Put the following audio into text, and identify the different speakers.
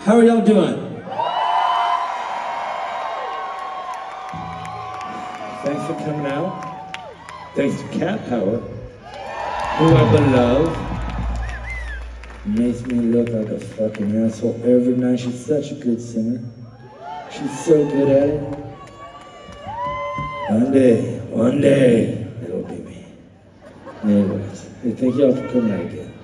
Speaker 1: How are y'all doing? Thanks for coming out. Thanks to Cat Power, who I love. Makes me look like a fucking asshole every night. She's such a good singer. She's so good at it. One day, it'll be me. Anyways, hey, thank y'all for coming out again.